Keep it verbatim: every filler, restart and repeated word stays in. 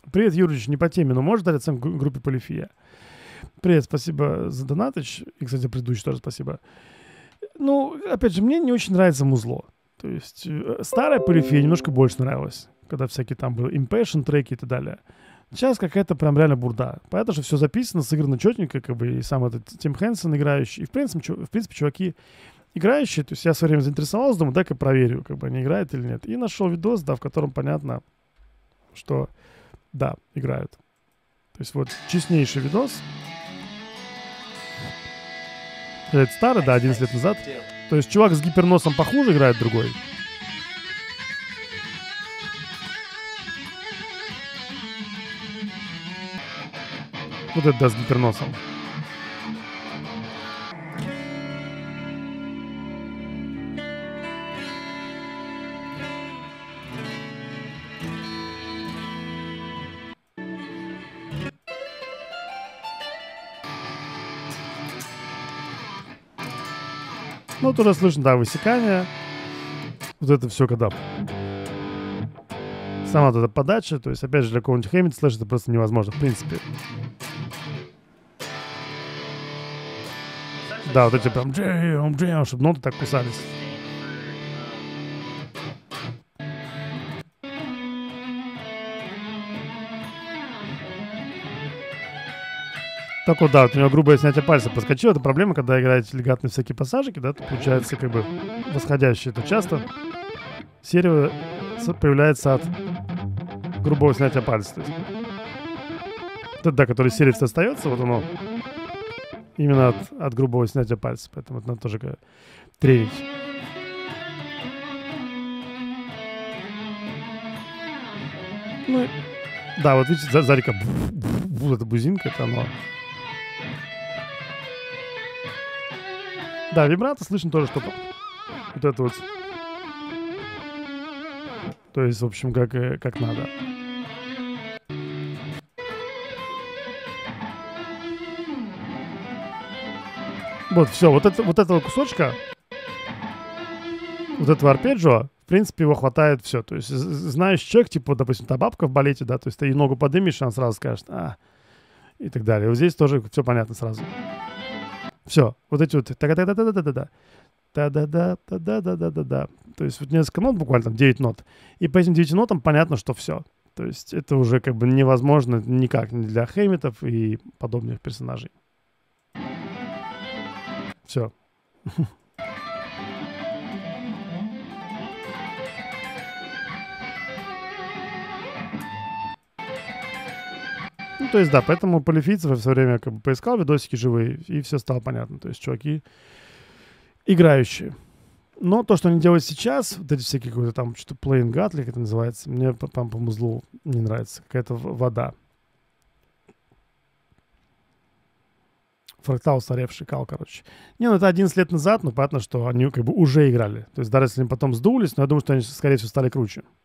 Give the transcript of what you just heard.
Привет, Юрьевич, не по теме, но можешь дать оценку группе Полифия? Привет, спасибо за донатыч. И, кстати, предыдущий тоже спасибо. Ну, опять же, мне не очень нравится музло. То есть старая Полифия немножко больше нравилась, когда всякие там были Impassion треки и так далее. Сейчас какая-то прям реально бурда. Понятно, что все записано, сыграно четенько, как бы, и сам этот Тим Хэнсон играющий. И, в принципе, в принципе, чуваки играющие. То есть я в свое время заинтересовался, думаю, дай-ка проверю, как бы они играют или нет. И нашел видос, да, в котором понятно, что да, играют. То есть вот честнейший видос. Это старый, да, одиннадцать лет назад. То есть чувак с гиперносом похуже играет другой. Вот это да, с гиперносом. Ну, тоже слышно, да, высекание. Вот это все, когда... Сама вот эта подача, то есть, опять же, для какого-нибудь Хэммит слэш это просто невозможно, в принципе. Да, вот эти прям джем, джем, чтобы ноты так кусались. Так вот, да, вот у него грубое снятие пальца проскочило. Это проблема, когда играете легатные всякие пассажики, да, то получается как бы восходящее. Это часто серия появляется от грубого снятия пальца. То есть, это, да, который серия остается, вот оно именно от, от грубого снятия пальца. Поэтому это надо тоже как тренить. Ну, да, вот видите, Зарика, вот эта бузинка, это оно. Да, вибрато слышно тоже, что вот это вот. То есть, в общем, как, как надо. Вот, все, вот, это, вот этого кусочка, вот этого арпеджио, в принципе, его хватает все. То есть, знаешь человек, типа, допустим, та бабка в балете, да, то есть ты ей ногу поднимешь, она сразу скажет, а, и так далее. Вот здесь тоже все понятно сразу. Все, вот эти вот та-да-да-да-да-да-да, та-да-да, та-да-да-да-да-да. То есть вот несколько нот, буквально там девять нот. И по этим девяти нотам понятно, что все. То есть это уже как бы невозможно никак не для Хэммитов и подобных персонажей. Все. Ну, то есть, да, поэтому полифийцев я все время как бы поискал видосики живые, и все стало понятно. То есть, чуваки играющие. Но то, что они делают сейчас, вот эти всякие какой-то там, что-то playing God, как это называется, мне по, по, по музлу не нравится. Какая-то вода. Фрактал устаревший кал, короче. Не, ну это одиннадцать лет назад, но понятно, что они как бы уже играли. То есть даже если они потом сдулись, но я думаю, что они, скорее всего, стали круче.